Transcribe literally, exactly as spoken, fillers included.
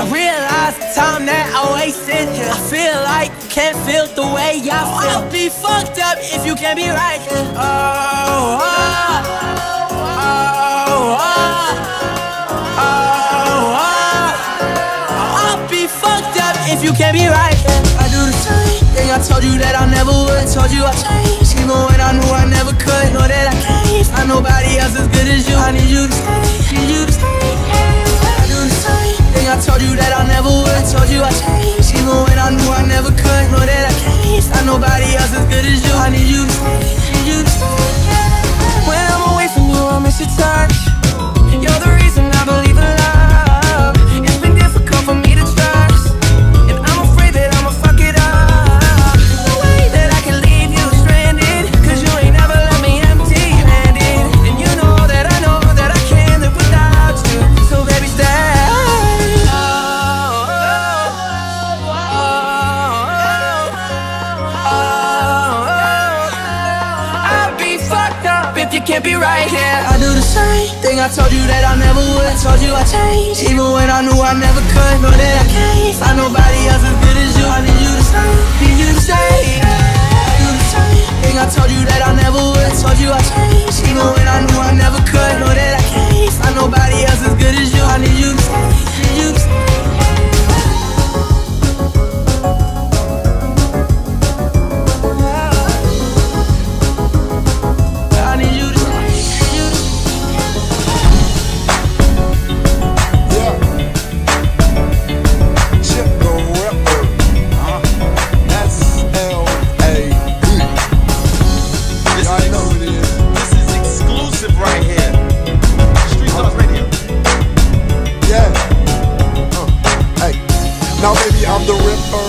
I realize the time that I wasted here. I feel like you can't feel the way I feel. I'll be fucked up if you can't be right here. Oh, oh, oh, oh, oh, oh. I'll be fucked up if you can't be right here. I do the same thing I told you that I never would. Told you I changed, even when I knew I never could. Know that I can't find nobody else as good as you. I need you to stay, need you to stay. I do the same thing I told you that I never would. Told you I changed, even when I knew I never could. Know that I can't find nobody else as good as you. I need you to stay, need you to stay. When I'm away from you, I miss your touch. You're the reason I believe in love. It's been difficult for me to trust, and I'm afraid that I'ma fuck it up. No way that I can leave you stranded, cause you ain't never let me empty-handed. And you know that I know that I can't live without you. So baby, stay. Oh, oh, oh, oh, oh, oh. I'll be fucked up if you can't be right here. I do the same thing I told you that I never would. Told you I changed, even when I knew I never could. Know that I can't find nobody else as good as you. I need you to stay, need you to stay. I do the same thing I told you that I never would. Told you I changed, even when I knew I never could. Know that I can't find nobody else as good as you. I need you to stay, need you to stay. I need you to stay, need you to stay. Now baby, I'm the Ripper.